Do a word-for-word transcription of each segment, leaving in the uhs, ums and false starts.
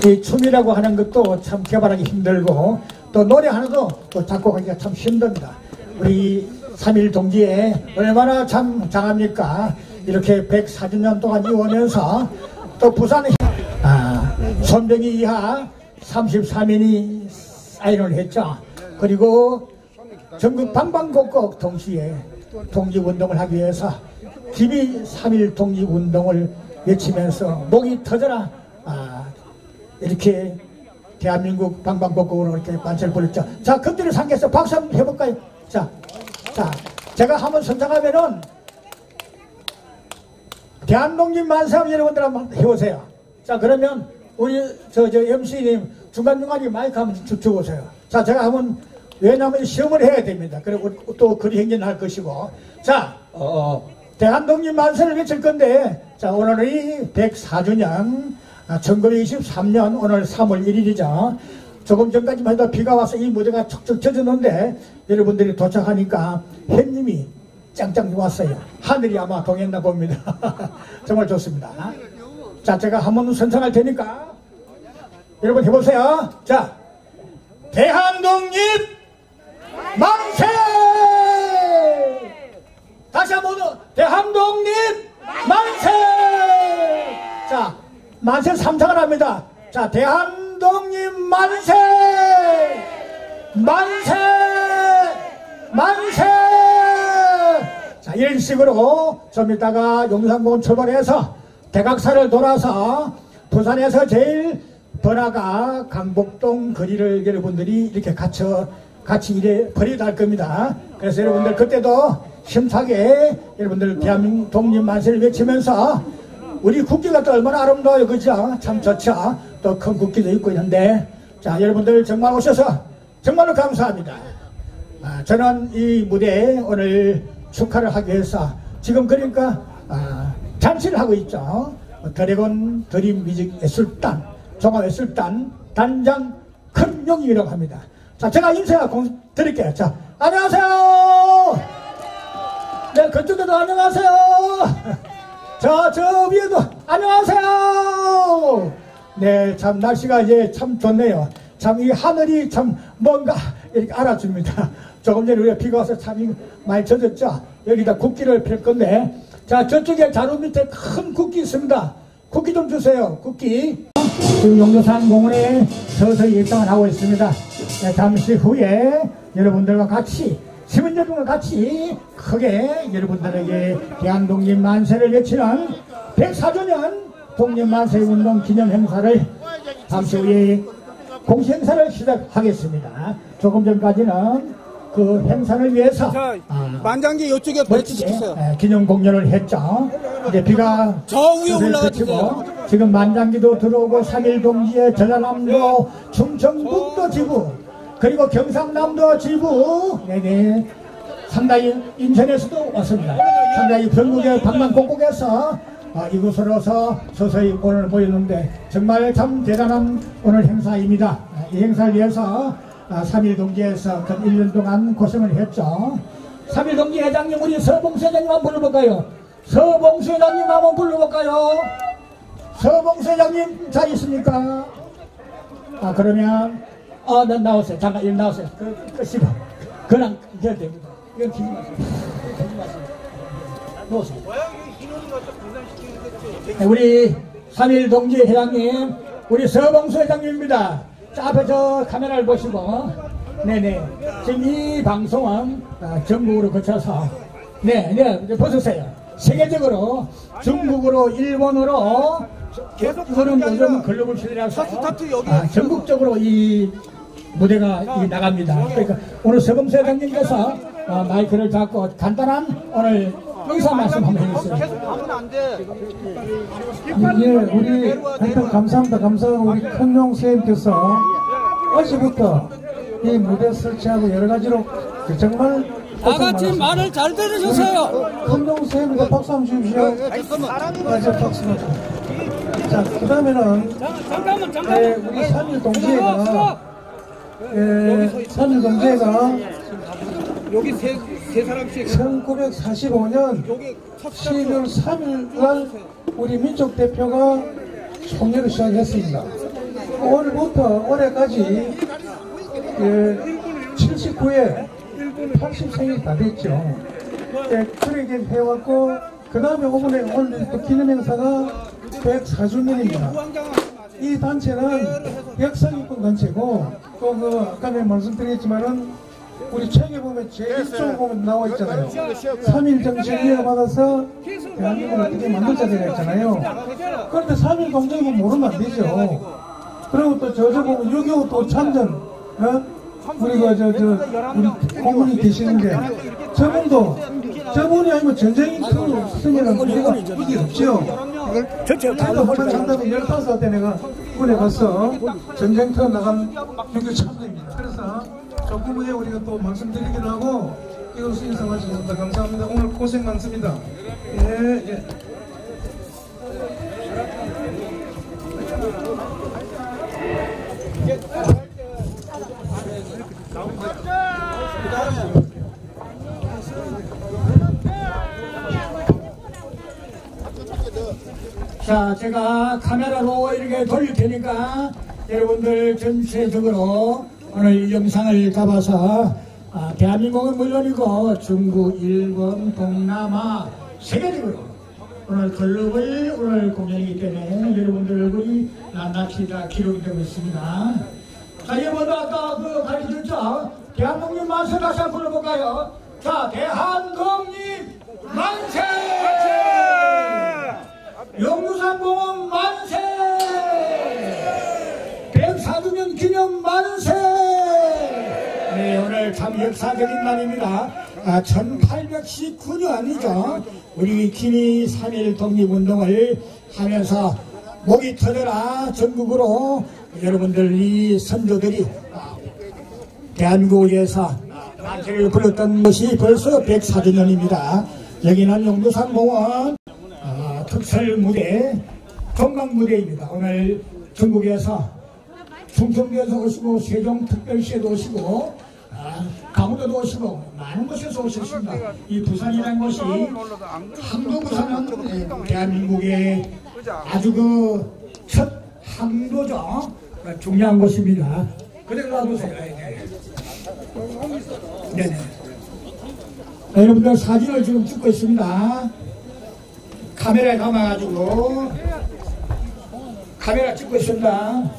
이 춤이라고 하는 것도 참 개발하기 힘들고 또 노래 하나도 또 작곡하기가 참 힘듭니다. 우리 삼일 동지에 얼마나 참 장합니까? 이렇게 백사 주 년 동안 이어오면서 또 부산에 아, 손병희 이하 삼십삼 인이 사인을 했죠. 그리고 전국 방방곡곡 동시에 독립운동을 하기 위해서 기비 삼일 독립운동을 외치면서 목이 터져라 아, 이렇게 대한민국 방방곡곡으로 이렇게 만세를 벌였죠. 자, 그들을 상계해서 박수 한번 해볼까요? 자, 자, 제가 한번 선창하면은 대한독립 만세 여러분들 한번 해보세요. 자, 그러면 우리 저 저 엠씨님 중간중간에 마이크 한번 주워보세요. 자, 제가 한번 왜냐하면 시험을 해야 됩니다. 그리고 또 글이 행진할 것이고. 자, 어, 대한독립 만세를 외칠 건데, 자, 오늘이 백사 주년, 아, 천구백이십삼 년 오늘 삼월 일일이죠. 조금 전까지만 해도 비가 와서 이 무대가 척척 젖었는데 여러분들이 도착하니까 햇님이 짱짱 왔어요. 하늘이 아마 동했나 봅니다. 정말 좋습니다. 자, 제가 한번 선창할 테니까 여러분 해보세요. 자, 대한독립 만세! 다시 한번 대한독립 만세! 자, 만세 삼창을 합니다. 자, 대한독립 만세! 만세! 만세! 자, 이런 식으로 좀 이따가 용산공원 출발해서 대각사를 돌아서 부산에서 제일 번화가 강복동 거리를 여러분들이 이렇게 갇혀 같이 이래 버리다 할 겁니다. 그래서 여러분들 그때도 힘차게 여러분들 대한민국 독립만세를 외치면서 우리 국기가 또 얼마나 아름다워요. 그죠? 참 좋죠? 또 큰 국기도 있고 있는데 자, 여러분들 정말 오셔서 정말로 감사합니다. 아, 저는 이 무대에 오늘 축하를 하기 위해서 지금 그러니까 아, 잔치를 하고 있죠. 드래곤 드림 뮤직 예술단 종합예술단 단장 큰용이라고 합니다. 자, 제가 인사 공 드릴게요. 자, 안녕하세요. 네, 그쪽에도 안녕하세요. 저, 저 위에도 안녕하세요. 네, 참 날씨가 이제 참 좋네요. 참 이 하늘이 참 뭔가 이렇게 알아줍니다. 조금 전에 우리가 비가 와서 참 많이 젖었죠. 여기다 국기를 펼 건데, 자, 저쪽에 자루 밑에 큰 국기 있습니다. 국기 좀 주세요. 국기. 지금 용도산 공원에 서서히 일상을 하고 있습니다. 네, 잠시 후에 여러분들과 같이 시민여러분과 같이 크게 여러분들에게 대한독립 만세를 외치는 백사 주년 독립만세운동 기념행사를 잠시 후에 공시행사를 시작하겠습니다. 조금 전까지는 그 행사를 위해서 아, 만장기 이쪽에 배치시켰어요. 기념 공연을 했죠. 이제 비가 저 위에 올라가주세요. 지금 만장기도 들어오고 삼일 동지의 전라남도 충청북도 지부 그리고 경상남도 지부 네네 상당히 인천에서도 왔습니다. 상당히 전국의 방방곡곡에서 아, 이곳으로서 서서히 오늘 모였는데 정말 참 대단한 오늘 행사입니다. 이 행사를 위해서 아, 삼일 동지에서 그 일 년 동안 고생을 했죠. 삼일 동지 회장님 우리 서봉수 회장님 한번 불러볼까요? 서봉수 회장님 한번 불러볼까요? 서봉수 회장님 잘 있습니까? 아, 그러면 어, 난 나오세요. 잠깐 일 나오세요. 그, 끄시고 그냥 이겨야 됩니다. 이건 기지 마세요. 기지 마세요. 놓으세요. 네, 우리 삼일 동지 회장님 우리 서봉수 회장님입니다. 자, 앞에 저 카메라를 보시고 네네 지금 이 방송은 아, 전국으로 거쳐서 네네 보세요. 세계적으로 중국으로 일본으로 이거는 요즘 글로벌 시대라서 아, 전국적으로 이 무대가 이 나갑니다. 그러니까 오늘 서봉수 회장님께서 어, 마이크를 잡고 간단한 오늘 의사 말씀 한번 해주세요. 예, 우리 하여튼 감사합니다. 감사하고 우리 큰용 선생님께서 어제부터 이 무대 설치하고 여러 가지로 정말 다같이 말을 잘 들으셨어요. 큰용 선생님께 박수 한번 주십시오. 다시 박수 한번. 자, 그 다음에는 잠깐만 잠깐만 예, 우리 삼일 동지회가 예, 삼일 동지회가 여기 세, 세 사람씩 천구백사십오 년 십이월 삼일 날 우리 민족대표가 총회를 시작했습니다. 오늘부터 올해까지 예, 칠십구 회 팔십 생이 다 됐죠. 예, 그렇게 해왔고 그 다음에 오늘 오늘 또 기념행사가 백사 주년입니다. 이 단체는 역사기꾼 단체고 또 그 아까 내가 말씀드렸지만은 우리 책에 보면 제일 쪽 보면 나와 있잖아요. 삼 일 정신을 받아서 대한민국을 어떻게 만들자가 있잖아요. 그런데 삼 일 공정이면 모르면 안 되죠. 그리고 또 저저 보면 육이오 또 참전, 어? 우리가 저, 저, 우리 고문이 계시는데 저분도 저분이 아니면 전쟁이 쓰면은 우리가 이게 없죠. 전체 다 내가 보면 장담이 열다섯 살 때 내가 군에 가서 전쟁터 나간 육이오 참전입니다. 그래서 조금 후에 우리가 또 말씀드리기도 하고 이것을 인사하시겠습니다. 감사합니다. 오늘 고생 많습니다. 예, 예. 자, 제가 카메라로 이렇게 돌릴 테니까 여러분들 전체적으로 오늘 이 영상을 잡아서 아, 대한민국은 물론이고 중국, 일본, 동남아 세계적으로 오늘 글로벌 오늘 공연이기 때문에 여러분들 얼굴이 낱낱이 다 기록이 되고 있습니다. 자, 여러분들 아까 그 가르쳤죠? 대한독립 만세 다시 한번 불러볼까요? 자, 대한독립 만세! 영유산공원 만세! 백사 주년 기념 만세! 네, 오늘 참 역사적인 날입니다. 아, 천팔백십구 년이죠. 우리 기니 삼 일 독립운동을 하면서 목이 터져라 전국으로 여러분들 이 선조들이 대한민국에서 만세를 불렀던 것이 벌써 백사 주년입니다. 여기는 영유산공원 아, 특설 무대, 종강 무대입니다. 오늘 전국에서 충청도에서 오시고 세종특별시에도 오시고 아, 강원도도 오시고 많은 곳에서 오셨습니다. 이 부산이라는 곳이 항도 부산은 대한민국의 아주 그 첫 항도죠. 중요한 곳입니다. 그대로 놔두세요. 네네. 자, 여러분들 사진을 지금 찍고 있습니다. 카메라에 감아가지고 카메라 찍고 있습니다.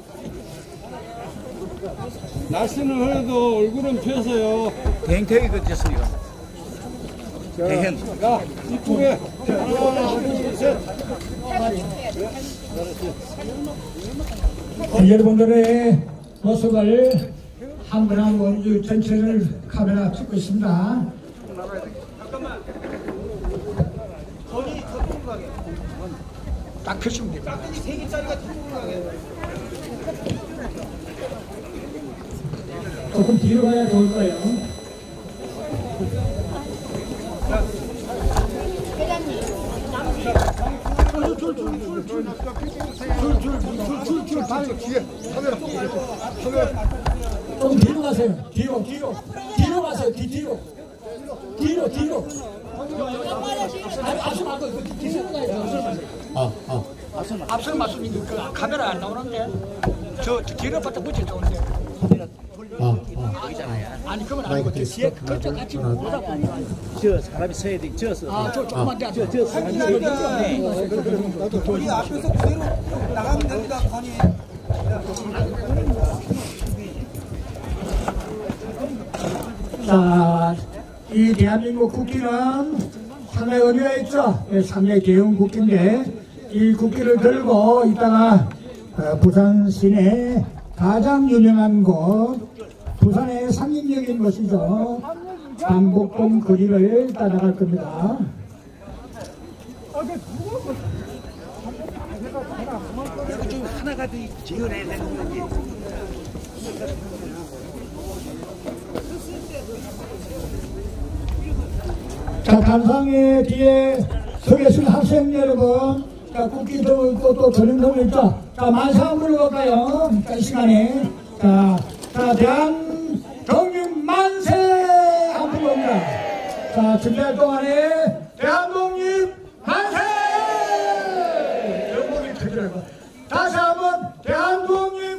날씨는 흐려도 얼굴은 펴서요. 댕댕이 그쳤습니다. 대현. 야, 이쁘게. 하나, 둘, 셋. 네, 여러분들의 모습을 한 분 한 분 전체를 카메라 찍고 있습니다. 딱 펴시면 됩니다. 조금 뒤로 가야 좋을 거예요. 좀 뒤로 가세요. 뒤로, 뒤로. 뒤로 가세요. 뒤, 뒤로. 뒤로, 뒤로. 아니, 앞서 말고, 그 뒤로 가요. 아, 아. 앞서 말씀이 그 카메라 안 나오는데, 저, 저 뒤로 바짝 붙여 좋은데. 아, 아. 아니, 그건 아니고, 저 뒤에 그쪽 같이 보다 보면. 저 사람이 서야 돼. 저서. 아, 저 조금만 더. 저, 저 사람이 서야 돼. 우리 앞에서 그대로 나가면 됩니다, 관이. 자, 이 대한민국 국기는 상당히 의미가 있죠. 상당히 대형 국기인데, 이 국기를 들고 이따가 어, 부산 시내 가장 유명한 곳, 부산의 상징적인 곳이죠. 강북동 거리를 따라갈 겁니다. 이거 좀 하나가 더 지어내야 되는 거지. 자, 단상의 뒤에 서 계신 학생 여러분, 자, 국기도 또, 또 전행선을 있죠. 자, 만세 한번 불러볼까요? 자, 이 시간에. 자, 자, 대한독립 만세! 한번 불러봅니다. 자, 준비할 동안에 대한독립 만세! 영광이 터지라고. 다시 한번 대한독립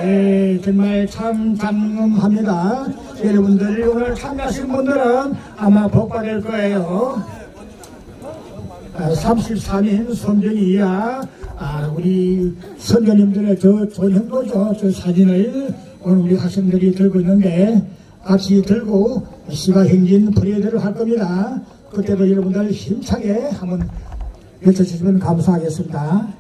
예, 정말 참 장엄합니다. 여러분들 오늘 참여하신 분들은 아마 복 받을 거예요. 아, 삼십삼 인 손정희 이하 아, 우리 선교님들의 저 좋은 행보죠. 저 사진을 오늘 우리 학생들이 들고 있는데 같이 들고 시가행진 퍼레이드를 할 겁니다. 그때도 여러분들 힘차게 한번 외쳐주시면 감사하겠습니다.